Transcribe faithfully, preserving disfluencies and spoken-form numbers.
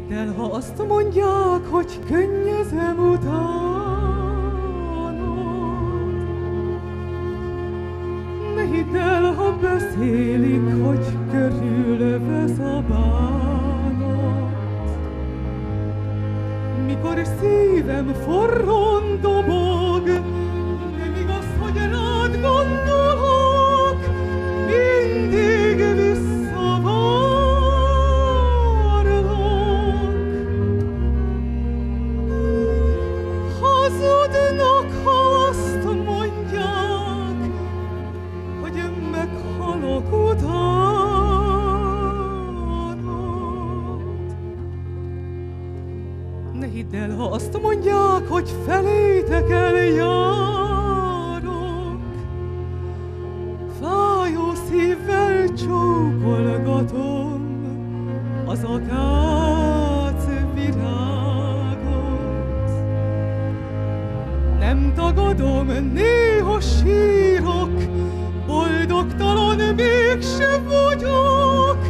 hidd el, ha azt mondják, hogy könnyezem utánod. Ne hidd el, ha beszélik, hogy körülvesz a bánat. Mikor szívem forrón dobog, nem igaz, hogy rád gondolok, mindig visszavárlak. Hazudnak, ha azt mondják, hogy meghalok utánod. Ne hidd el, ha azt mondják, hogy felétek eljárok, fájó szívvel csókolgatom az akác virágot. Nem tagadom, néha sírok, boldogtalan mégse vagyok,